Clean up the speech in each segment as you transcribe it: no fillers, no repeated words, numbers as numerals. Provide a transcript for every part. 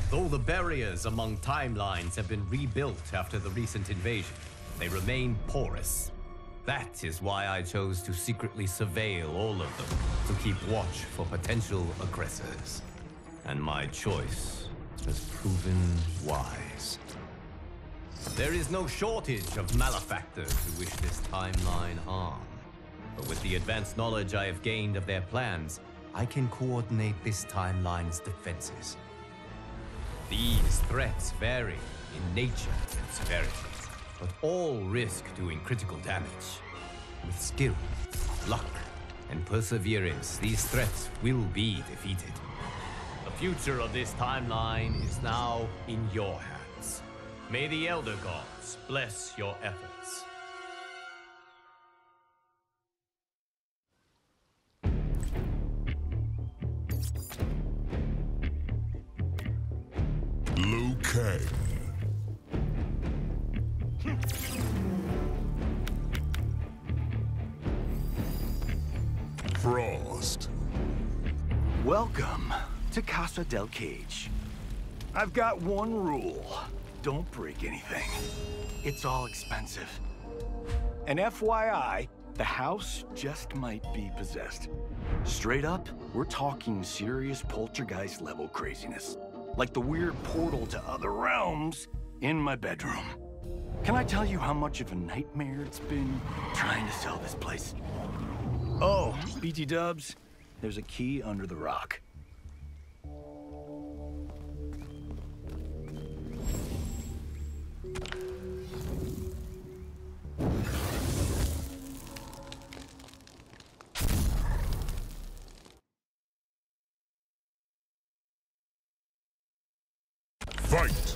Though the barriers among timelines have been rebuilt after the recent invasion, they remain porous. That is why I chose to secretly surveil all of them, to keep watch for potential aggressors. And my choice has proven wise. There is no shortage of malefactors who wish this timeline harm. But with the advanced knowledge I have gained of their plans, I can coordinate this timeline's defenses. These threats vary in nature and severity, but all risk doing critical damage. With skill, luck, and perseverance, these threats will be defeated. The future of this timeline is now in your hands. May the Elder Gods bless your efforts. Liu Kang. Frost. Welcome to Casa del Cage. I've got one rule. Don't break anything. It's all expensive. And FYI, the house just might be possessed. Straight up, we're talking serious poltergeist level craziness. Like the weird portal to other realms in my bedroom. Can I tell you how much of a nightmare it's been trying to sell this place? Oh, BT Dubs, there's a key under the rock. Fight!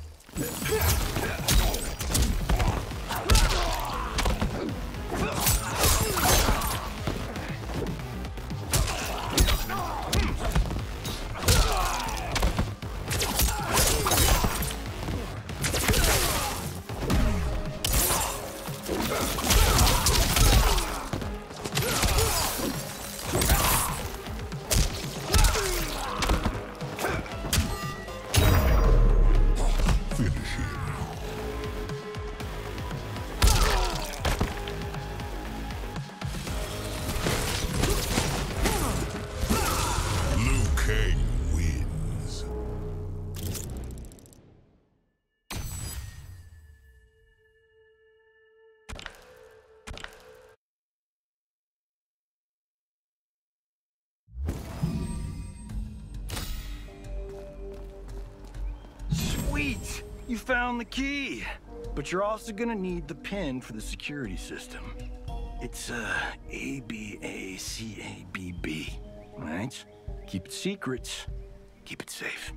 Sweet! You found the key! But you're also gonna need the pin for the security system. It's ABACABB, right? Keep it secret, keep it safe.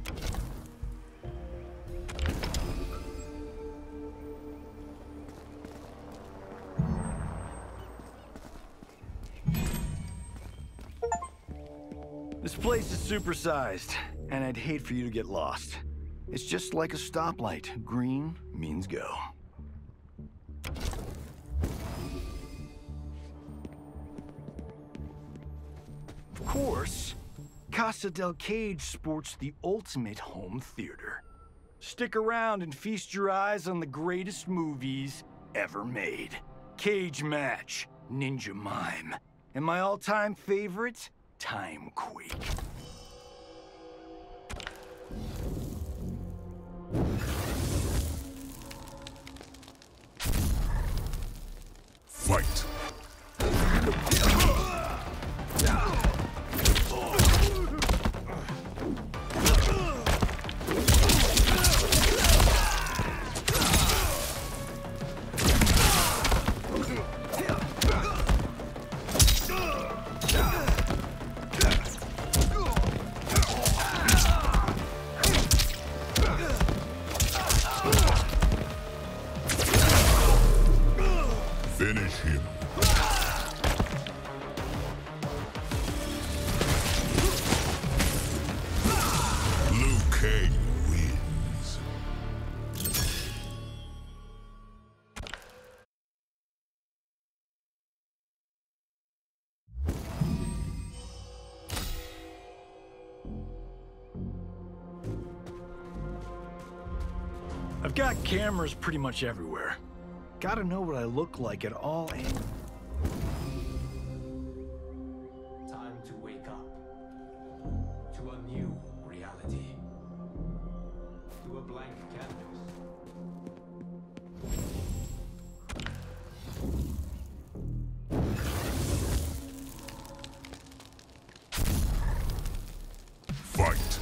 This place is supersized, and I'd hate for you to get lost. It's just like a stoplight. Green means go. Of course, Casa del Cage sports the ultimate home theater. Stick around and feast your eyes on the greatest movies ever made. Cage Match, Ninja Mime, and my all-time favorite, Timequake. Fight! I've got cameras pretty much everywhere. Gotta know what I look like at all angles. Time to wake up to a new reality, to a blank canvas. Fight.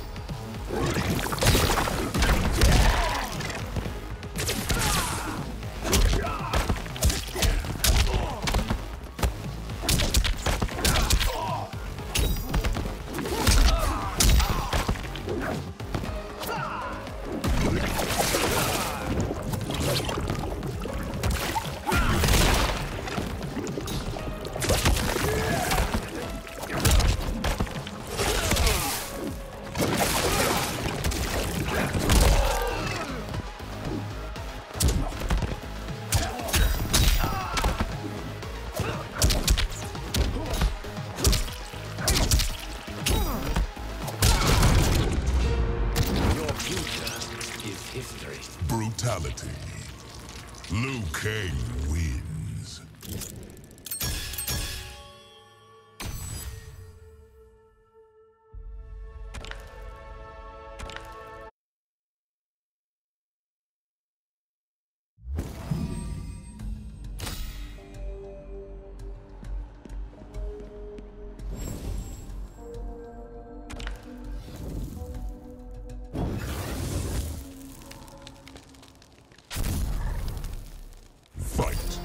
Brutality. Liu Kang wins. Fight.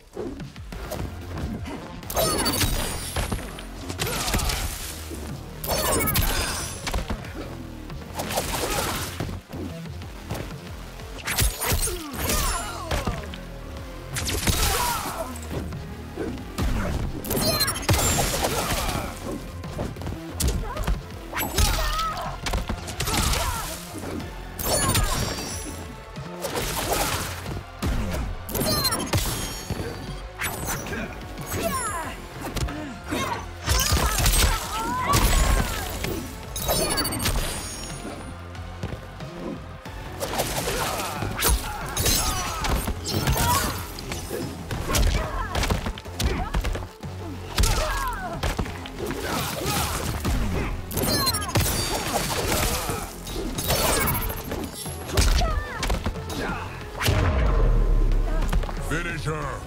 Finish her.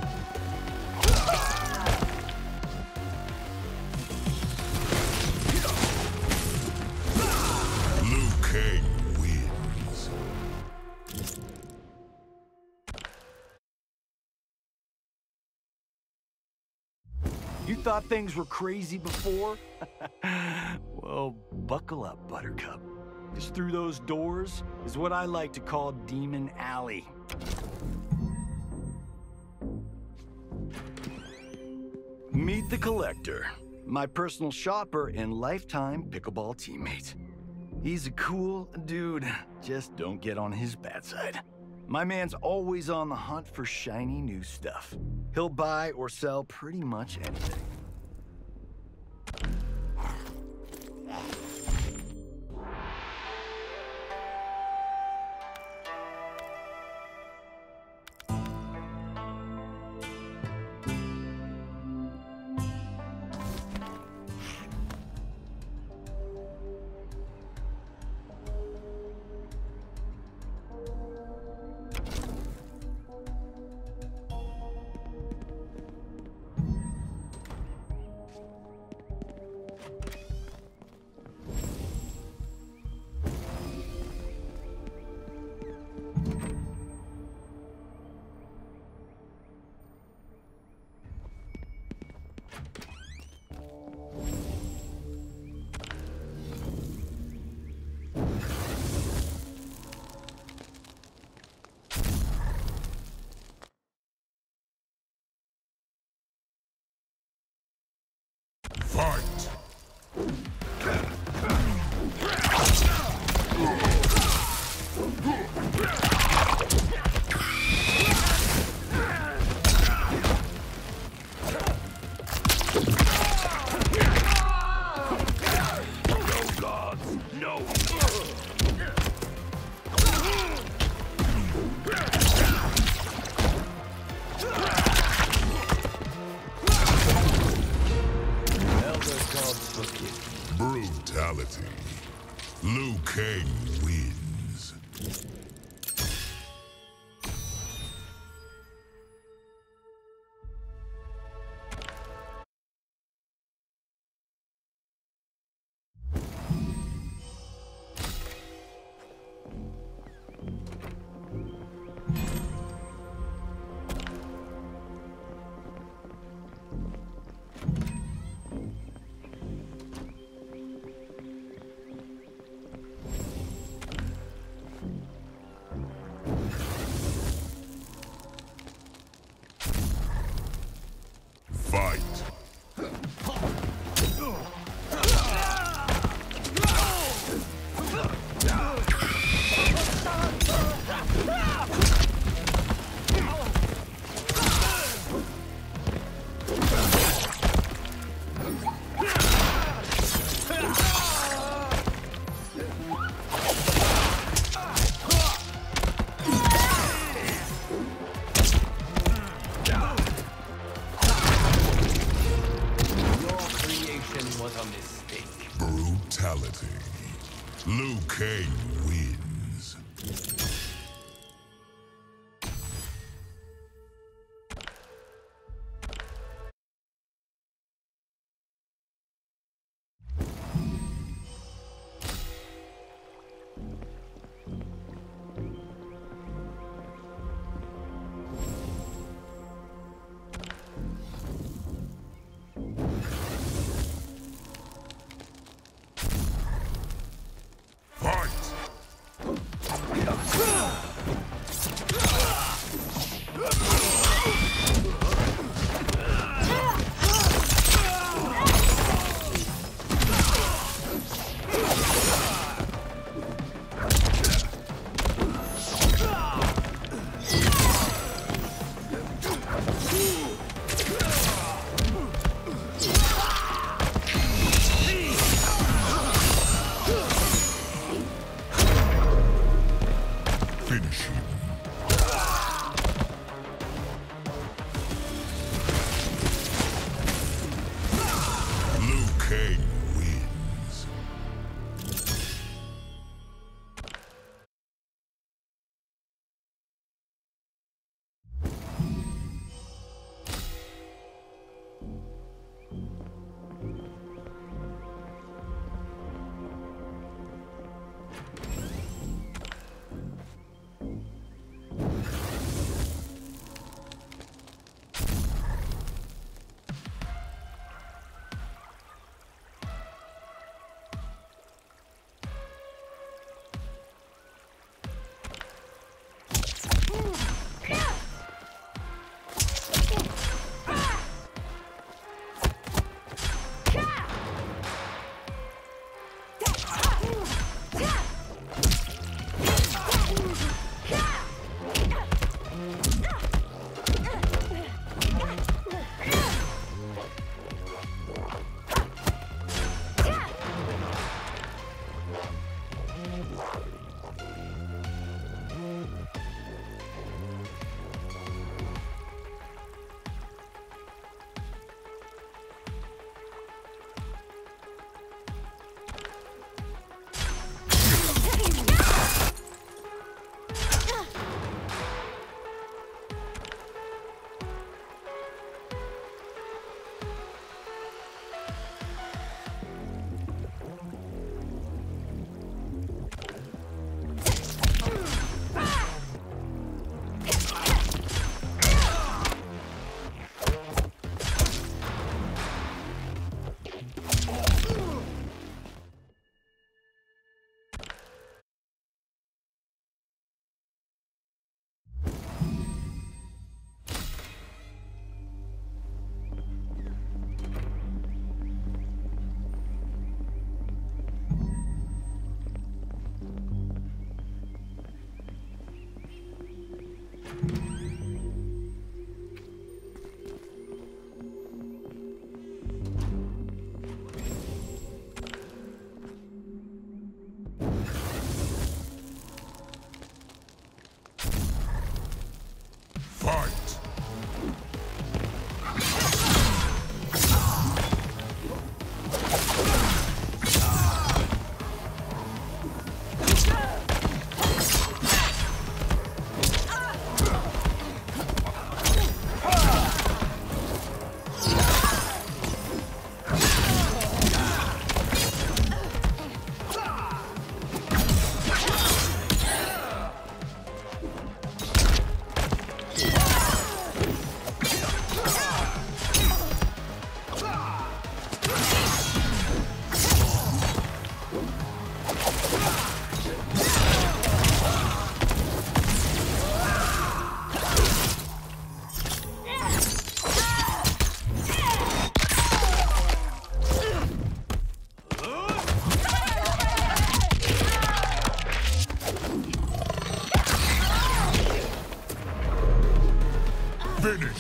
Liu Kang wins. You thought things were crazy before? Well, buckle up, Buttercup. Because through those doors is what I like to call Demon Alley. Meet the Collector, my personal shopper and lifetime pickleball teammate. He's a cool dude, just don't get on his bad side. My man's always on the hunt for shiny new stuff. He'll buy or sell pretty much anything. forgive. Brutality. Liu Kang wins. Fight. Was a mistake. Brutality. Liu Kang wins. Fight!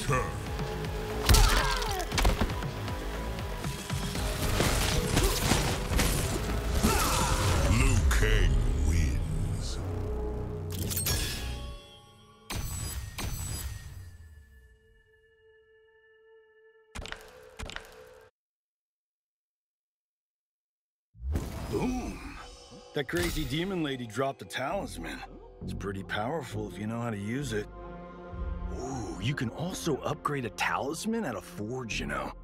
turn. Liu Kang wins. Boom! That crazy demon lady dropped a talisman. It's pretty powerful if you know how to use it. Ooh, you can also upgrade a talisman at a forge, you know.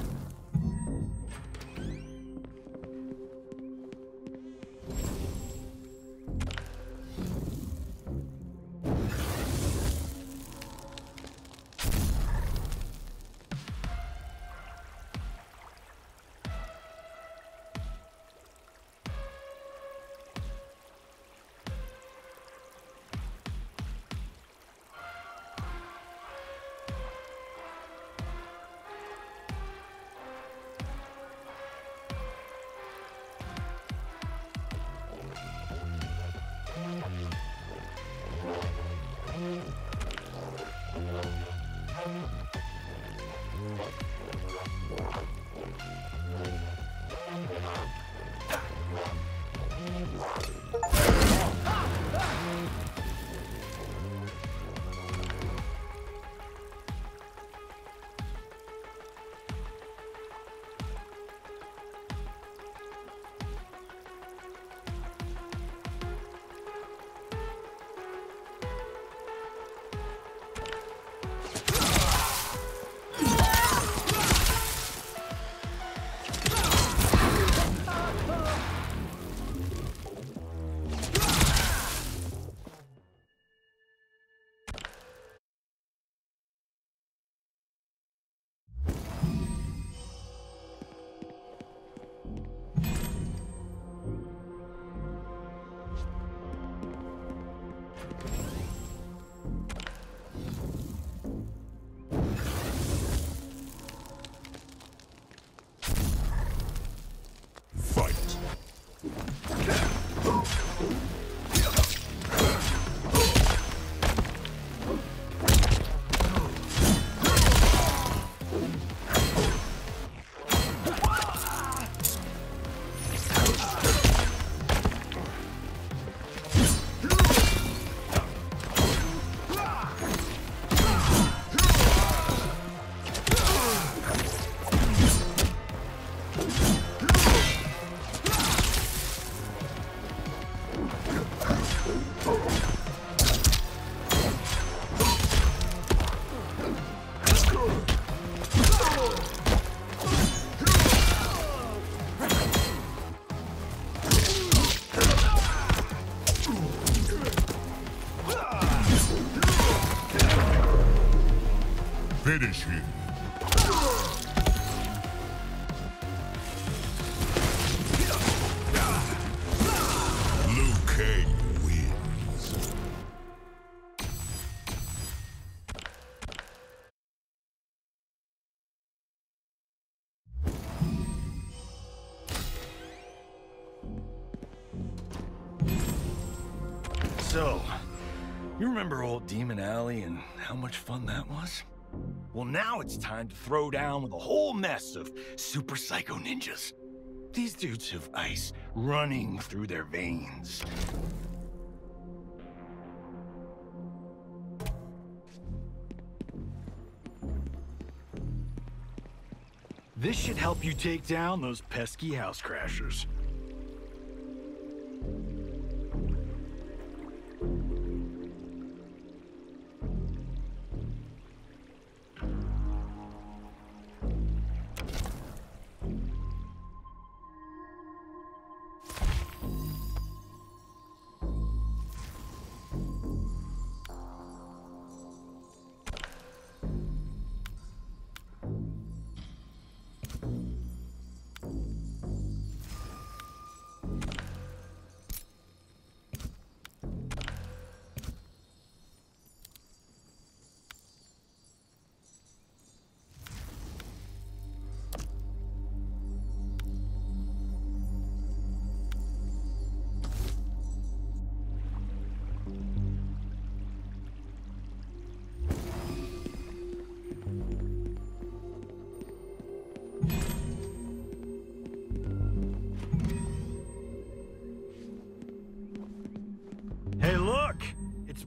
Finish him. Liu Kang wins. So, you remember old Demon Alley and how much fun that was? Well, now it's time to throw down with a whole mess of super psycho ninjas. These dudes have ice running through their veins. This should help you take down those pesky house crashers.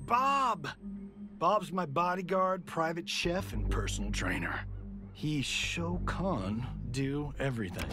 Bob. Bob's my bodyguard, private chef, and personal trainer. He Shao Kahn do everything.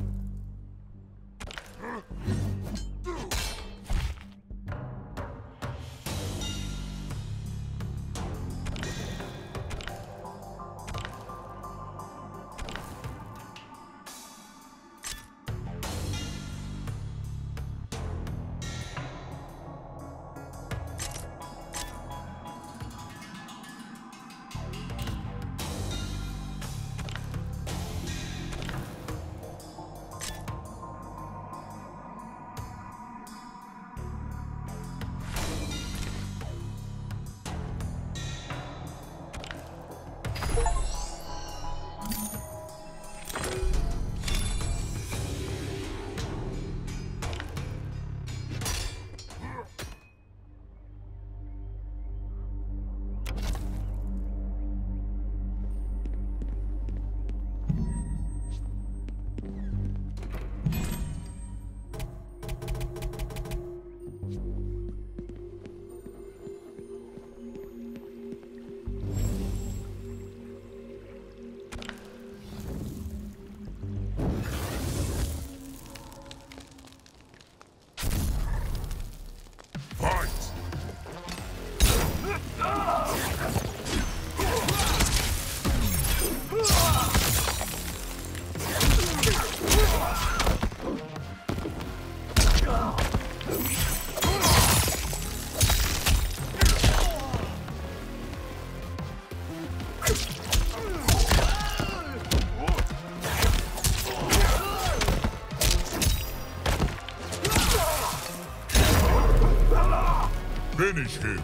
Finish him.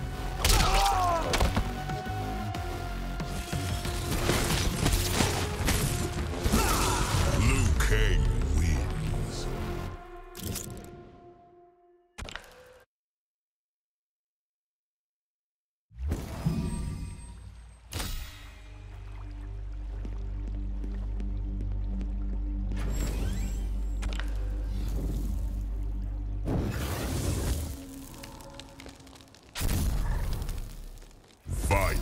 Liu Kang wins. Fight.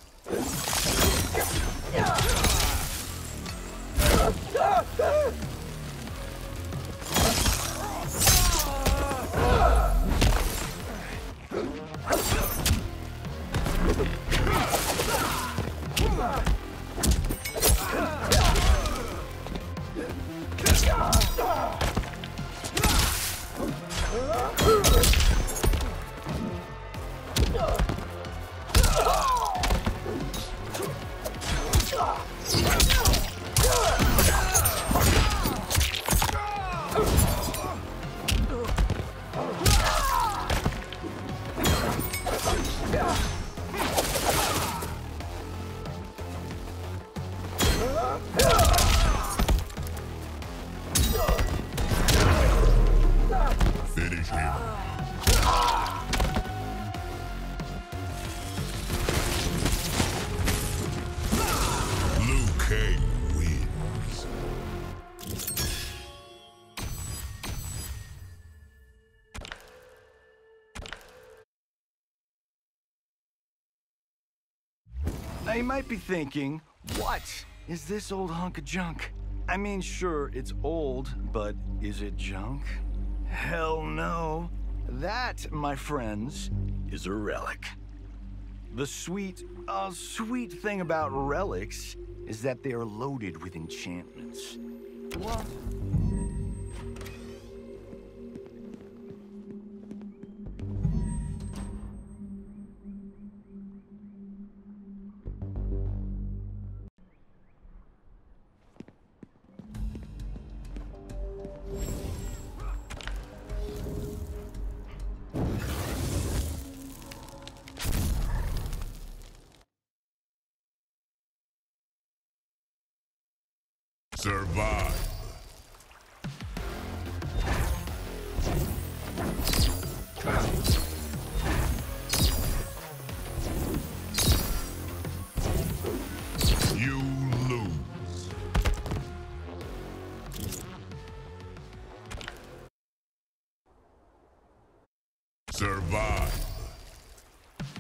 Finish him. Liu Kang wins. Now you might be thinking, what is this old hunk of junk? I mean, sure, it's old, but is it junk? Hell no. That, my friends, is a relic. The sweet thing about relics is that they are loaded with enchantments. What? Survive. You lose. Survive.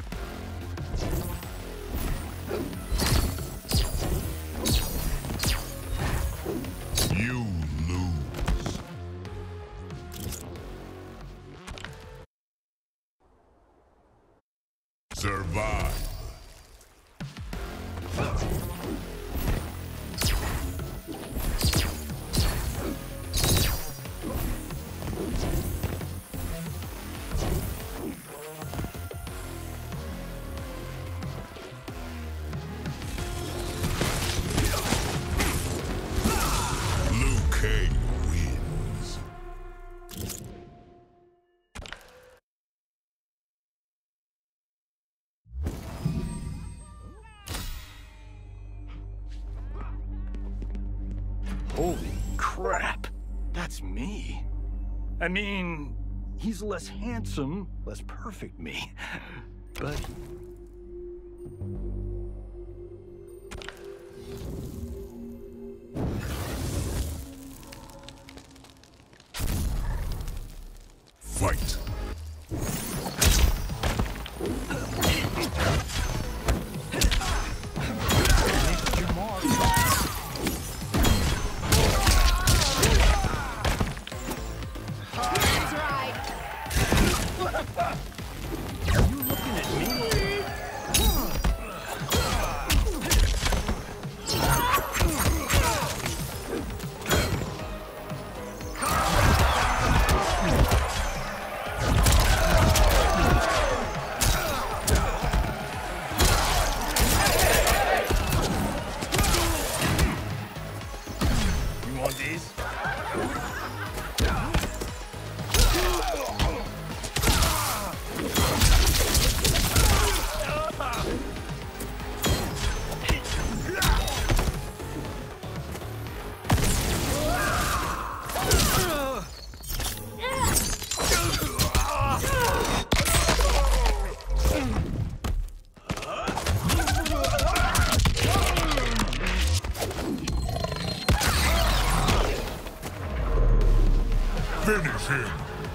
Survive. Liu Kang wins. Holy crap. That's me. I mean, he's less handsome, less perfect me. But... Fight. Your mark. That's right. You looking at me? You want these? Finish him.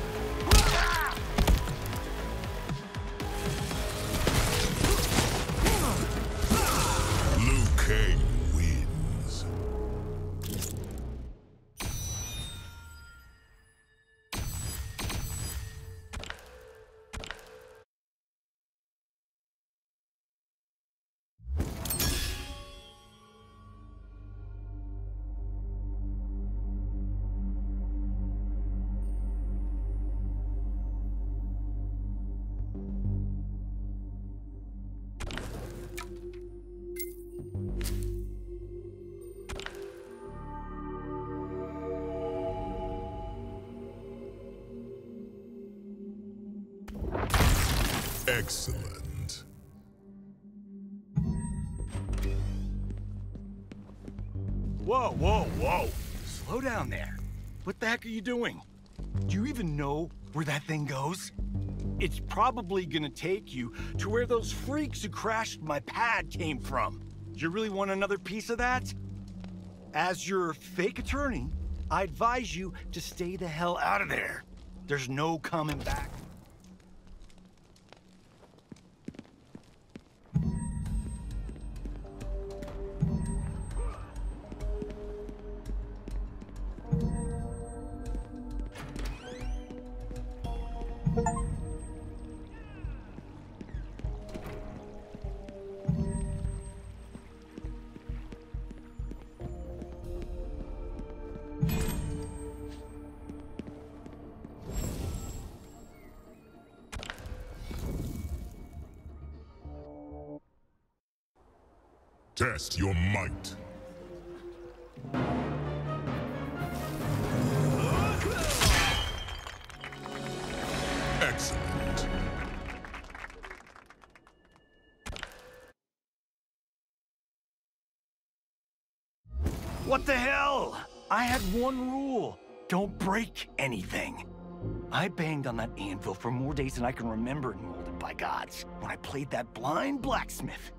Liu Kang wins. Excellent. Whoa, whoa, whoa. Slow down there. What the heck are you doing? Do you even know where that thing goes? It's probably gonna take you to where those freaks who crashed my pad came from. Do you really want another piece of that? As your fake attorney, I advise you to stay the hell out of there. There's no coming back. Test your might. Excellent. What the hell? I had one rule. Don't break anything. I banged on that anvil for more days than I can remember in Molded by Gods when I played that blind blacksmith.